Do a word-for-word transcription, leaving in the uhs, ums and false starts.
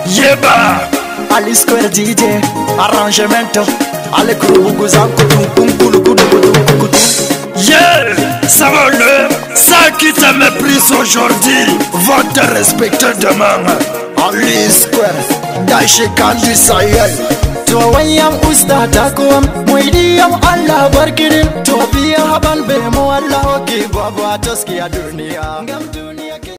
Yeba Ali Square D J Arrangement Ale kurubugu zankutu kunkulu kudu kudu kudu. Yeah, ça va le ça qui t'a mépris aujourd'hui va te respecter demain. Ali Square Dashi Kandi Sahel. To wayam usta takwam moidiyam Allah barkirin to biya haban be mo Allah ke baba taskiya duniya.